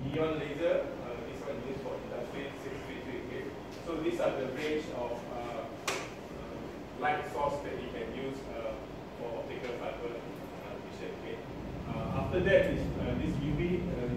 neon laser. This one used for industry 633. So these are the range of light source that you can use for optical fiber vision. After that is this UV